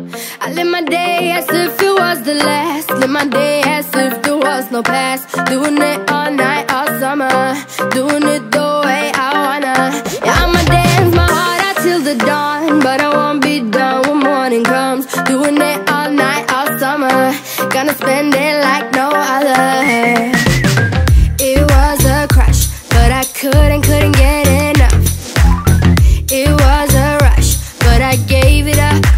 I live my day as if it was the last. Live my day as if there was no past. Doing it all night, all summer. Doing it the way I wanna. Yeah, I'ma dance my heart out till the dawn, but I won't be done when morning comes. Doing it all night, all summer. Gonna spend it like no other. It was a crush, but I couldn't get enough. It was a rush, but I gave it up.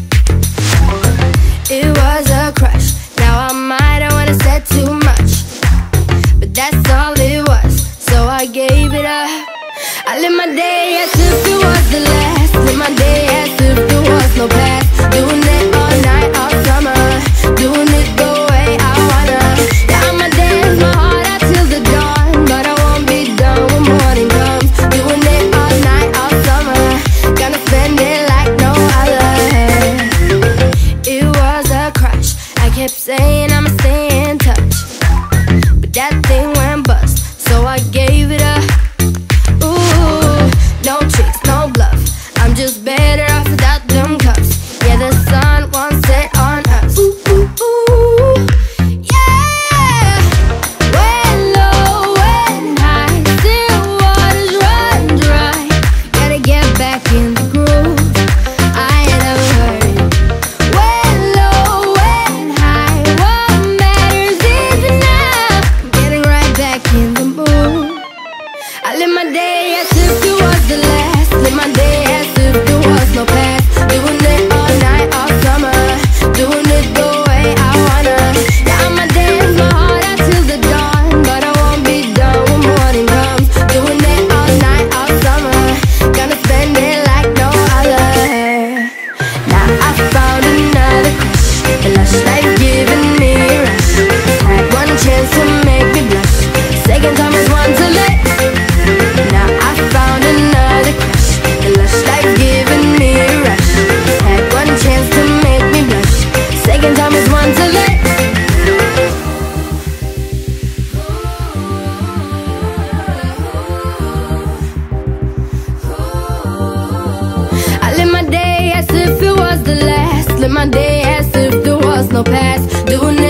It was a crush, now I might have wanna said too much, but that's all it was, so I gave it up. I live my day as if it was the last. Live my day as if there was no past. Doing it all night, all summer. Doing it the way I wanna. Yeah, I'ma dance my heart out till the dawn, but I won't be done when morning comes. Doing it all night, all summer. Gonna spend it like no other. It was a crush, I kept saying I'ma stay in touch, but that thing went bust, so I gave it up. Ooh, no tricks, no bluff, I'm just better off without them cups. Yeah, the sun won't set on us. Ooh, ooh, ooh, yeah. When low, when high, still waters run dry. Gotta get back in the groove, I ain't never heard. When low, when high, what matters is enough. Getting right back in the mood. I live my day as if it was the last. Live my day as if there was no past. Doing it all night, all summer. Doing it the way I wanna. Yeah, I'ma dance my heart out till the dawn, but I won't be done when morning comes. Doing it all night, all summer. Gonna spend it like no other. Now I found another crush. The lush life giving me a rush. Had one chance to make me blush. Second time is one to let. Now I found another crush. The lush life giving me a rush. Had one chance to make me blush. Second time is one to let. I live my day as if it was the last. Live my day as if there was no past. Doing